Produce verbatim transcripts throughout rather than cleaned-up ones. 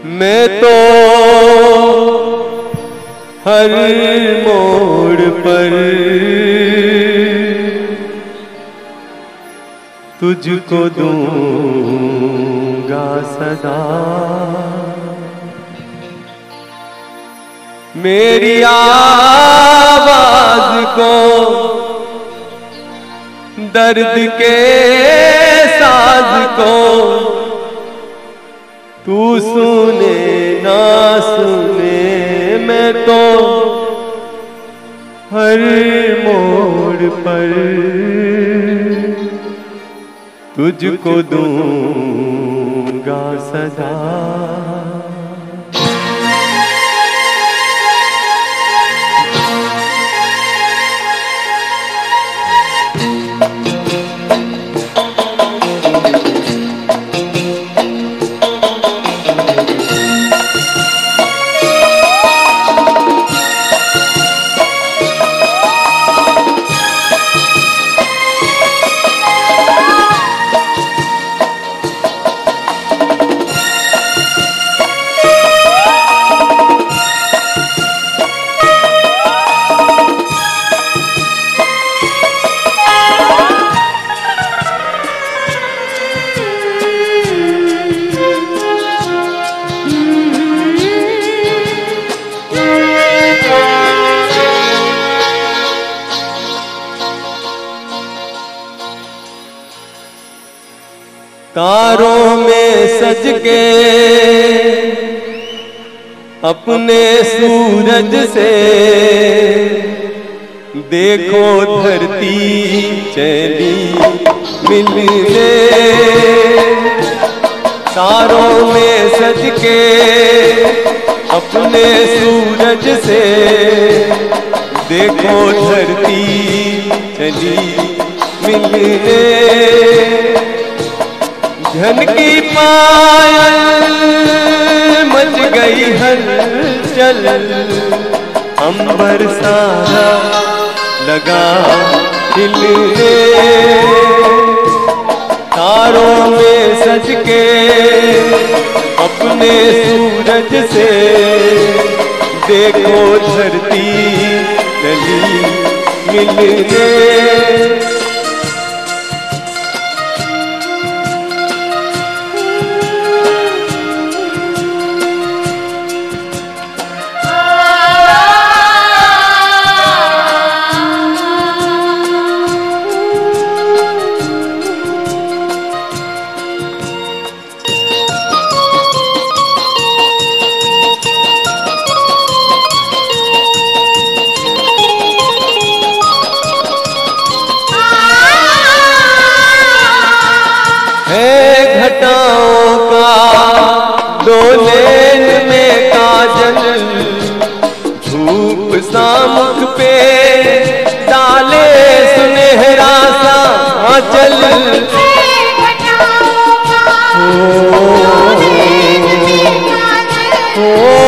मैं तो हर मोड़ पर तुझको दूंगा सदा। मेरी आवाज को दर्द के साज को तू सुने ना सुने, मैं तो हर मोड़ पर तुझको दूंगा सदा। तारों में सज के अपने सूरज से देखो धरती चली मिलने। तारों में सज के अपने सूरज से देखो धरती चली मिलने। झनकी पायल मच गई हलचल, अंबर सारा लगा खिलने। तारों में सज के अपने सूरज से देखो धरती चली मिलने। घटाओं का दो लेन में काजल, धूप सा मुख पे डाले सुनहरा सा आंचल। हो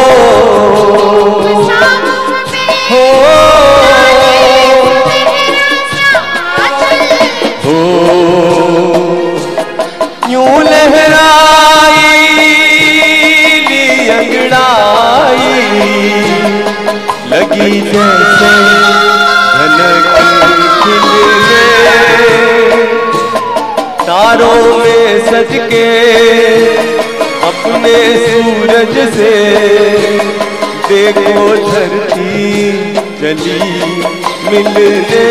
हो यूं लहराई अंगड़ाई लगी जैसे झलक खिलने। तारों में सज के अपने सूरज से देखो धरती चली मिलने।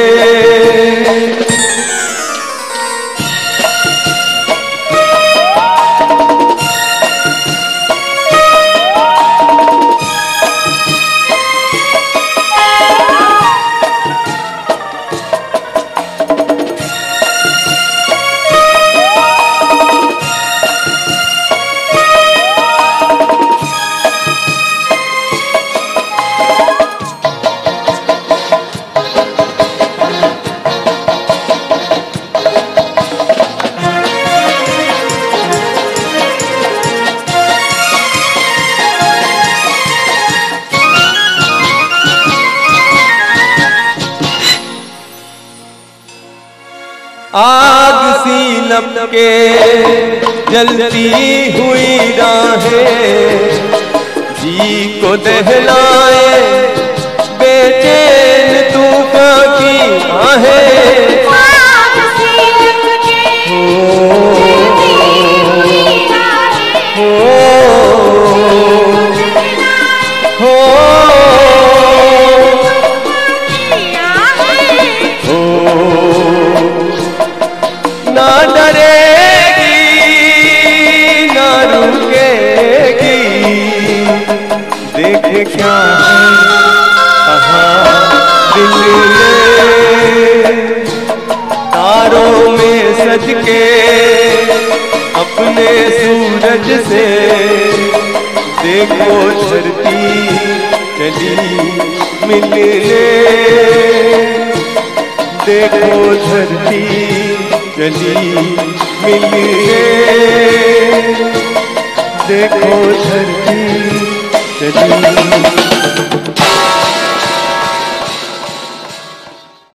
आग सी लपके जलती हुई राहें दहलाए बेचैन तूफान की आहें। हो हो हो ना डरेगी ना रुकेगी, देख क्या है कहाँ दिल ने तारों में सज के अपने सूरज से। देखो धरती चली मिलने, देखो धरती चली मिलने, देखो धरती